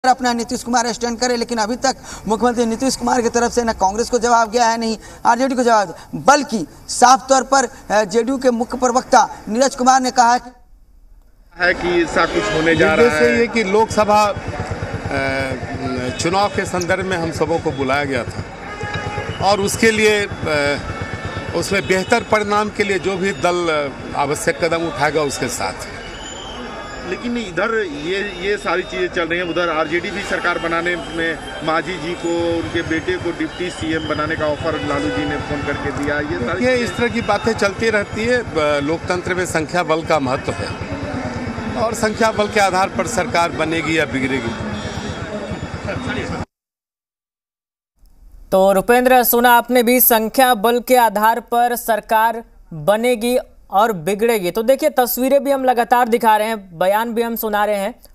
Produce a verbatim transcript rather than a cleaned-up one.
अपना नीतीश कुमार स्टैंड करे, लेकिन अभी तक मुख्यमंत्री नीतीश कुमार की तरफ से न कांग्रेस को जवाब गया है, नहीं आरजेडी को जवाब, बल्कि साफ तौर पर जेडीयू के मुख्य प्रवक्ता नीरज कुमार ने कहा है कि ऐसा कुछ होने जा रहा है। ये कि लोकसभा चुनाव के संदर्भ में हम सबों को बुलाया गया था और उसके लिए उसमें बेहतर परिणाम के लिए जो भी दल आवश्यक कदम उठाएगा उसके साथ। लेकिन इधर ये ये सारी चीज़ें चल रही हैं, उधर आरजेडी भी सरकार बनाने में मांझी जी को उनके बेटे को डिप्टी सीएम बनाने का ऑफर लालू जी ने फोन करके दिया। ये सारी ये इस तरह की बातें चलती रहती है। लोकतंत्र में संख्या बल का महत्व है और संख्या बल के आधार पर सरकार बनेगी या बिगड़ेगी। तो रुपेंद्र, सुना आपने भी, संख्या बल के आधार पर सरकार बनेगी और बिगड़ेगी। तो देखिए, तस्वीरें भी हम लगातार दिखा रहे हैं, बयान भी हम सुना रहे हैं।